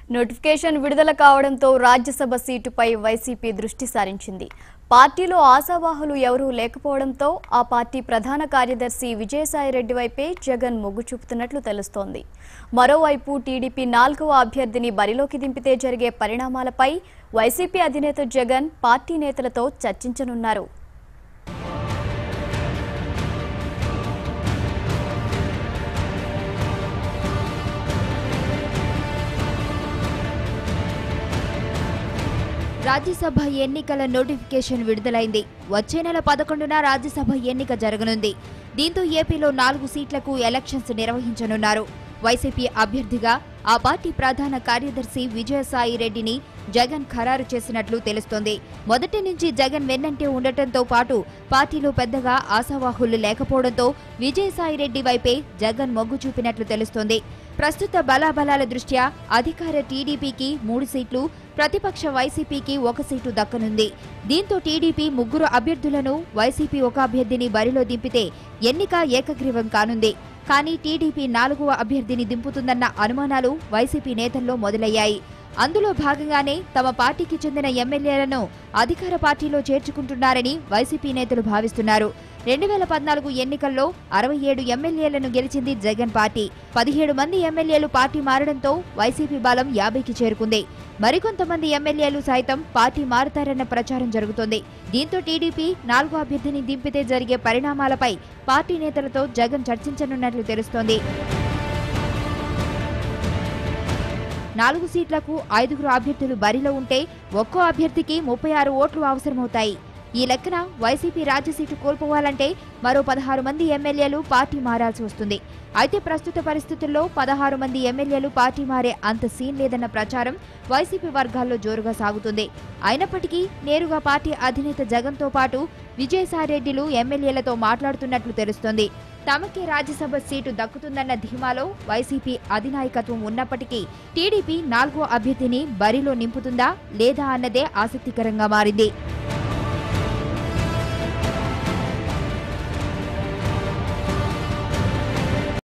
Notification విడుదల కావడంతో Rajya Sabha సీటుపై YCP దృష్టి సారించింది. పార్టీలో ఆశావాహులు ఎవరూ లేకపోవడంతో ఆ పార్టీ ప్రధాన కార్యదర్శి విజయసాయిరెడ్డి వైపే జగన్ మొగ్గు చూపుతున్నట్లు తెలుస్తోంది. మరోవైపు టీడీపీ 4వ అభ్యర్థిని బరిలోకి దింపితే జరిగే పరిణామాలపై వైసీపీ అధినేత జగన్ పార్టీ నేతలతో చర్చించనున్నారు. రాజ్యసభ ఎన్నికల నోటిఫికేషన్ విడుదలైంది. వచ్చే నెల 11న రాజ్యసభ ఎన్నిక జరగనుంది. దీంతో ఏపీలో 4 సీట్లకు ఎలక్షన్స్ నిర్వహించనున్నారు. వైసీపీ అభ్యర్థిగా ఆ పార్టీ ప్రధాన కార్యదర్శి విజయసాయిరెడ్డిని జగన్ ఖరారు చేసినట్లు తెలుస్తోంది. మొదటి నుంచి జగన్ వెన్నంటే ఉండటంతో పాటు పార్టీలో పెద్దగా ఆశావాహులు లేకపోవడంతో విజయసాయిరెడ్డి వైపే జగన్ మొగ్గు చూపినట్లు తెలుస్తోంది. ప్రస్తుత బలాబలాల దృష్ట్యా అధికార టీడీపీకి 3 సీట్లు, ప్రతిపక్ష వైసీపీకి 1 సీటు దక్కనుంది. దీంతో టీడీపీ 3 అభ్యర్థులను, వైసీపీ 1 అభ్యర్థిని బరిలో దింపితే ఎన్నిక ఏకగ్రీవం కానుంది. కానీ టీడీపీ 4వ అభ్యర్థిని దింపుతుందన్న అనుమానాలు వైసీపీ నేతల్లో మొదలయ్యాయి. అందులో భాగంగానే తమ పార్టీకి చెందిన ఎమ్మెల్యేలను అధికార పార్టీలో చేర్చుకుంటున్నారని వైసీపీ నేతలు భావిస్తున్నారు. 2014 ఎన్నికల్లో 67 ఎమ్మెల్యేలను గెలిచింది జగన్ పార్టీ. 17 మంది ఎమ్మెల్యేలు పార్టీ మారడంతో వైసీపీ బలం 50కి చేరుకుంది. మరికొంతమంది ఎమ్మెల్యేలు సైతం పార్టీ మారుతారన్న ప్రచారం జరుగుతోంది. దీంతో టీడీపీ 4వ అభ్యర్థిని దింపితే జరిగే పరిణామాలపై పార్టీ నేతలతో జగన్ చర్చించనున్నట్లు తెలుస్తోంది. 4 సీట్లకు 5 అభ్యర్థులు బరిలో ఉంటే ఒక్కో అభ్యర్థికి 36 ఓట్లు అవసరమవుతాయి. ఈ లెక్కన వైసీపీ రాజ్య సీటు కోల్పోవాలంటే మరో 16 మంది ఎమ్మెల్యేలు పార్టీ మారాల్సి వస్తుంది. అయితే ప్రస్తుత పరిస్థితుల్లో 16 మంది ఎమ్మెల్యేలు పార్టీ మారే అంత సీన్ లేదన్న ప్రచారం వైసీపీ వర్గాల్లో జోరుగా సాగుతుంది. అయినప్పటికీ నేరుగా పార్టీ అధినేత జగన్తో పాటు విజయసాయిరెడ్డిలు ఎమ్మెల్యేలతో మాట్లాడుతున్నట్లు తెలుస్తోంది. తమకే రాజ్యసభ సీటు దక్కుతుందన్న ధీమాలో వైసీపీ అధినాయకత్వం ఉన్నప్పటికీ టీడీపీ 4వ అభ్యర్థిని బరిలో నింపుతుందా లేదా అన్నదే ఆసక్తికరంగా మారింది.